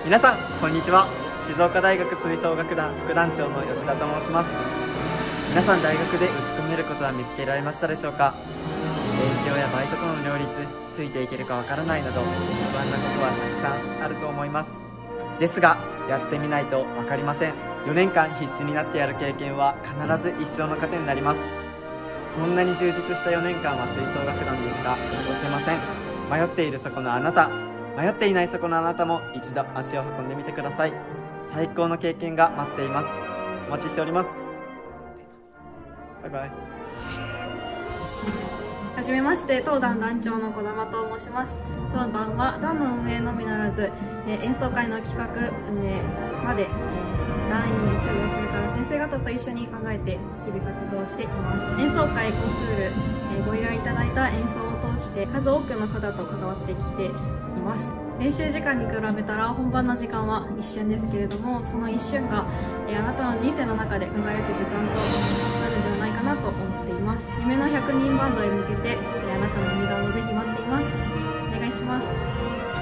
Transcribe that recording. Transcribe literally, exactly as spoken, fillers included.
皆さんこんにちは。静岡大学吹奏楽団副団長の吉田と申します。皆さん大学で打ち込めることは見つけられましたでしょうか？勉強やバイトとの両立、ついていけるかわからないなど不安なことはたくさんあると思います。ですがやってみないと分かりません。よねんかん必死になってやる経験は必ず一生の糧になります。こんなに充実したよねんかんは吹奏楽団でしか過ごせません。迷っているそこのあなた、迷っていないそこのあなたも一度足を運んでみてください。最高の経験が待っています。お待ちしております。バイバイ。 はじめまして、当団団長の児玉と申します。当団は団の運営のみならず、えー、演奏会の企画、運営まで、えー、団員、チーム、それから先生方と一緒に考えて日々活動しています。演奏会、コンクール、えー、ご依頼いただいた演奏を通して数多くの方と関わってきています。練習時間に比べたら本番の時間は一瞬ですけれども、その一瞬が、えー、あなたの人生の中で輝く時間となるんではないかなと思っています。夢のひゃくにんバンドへ向けて、えー、あなたの入団をぜひ待っています。お願いします。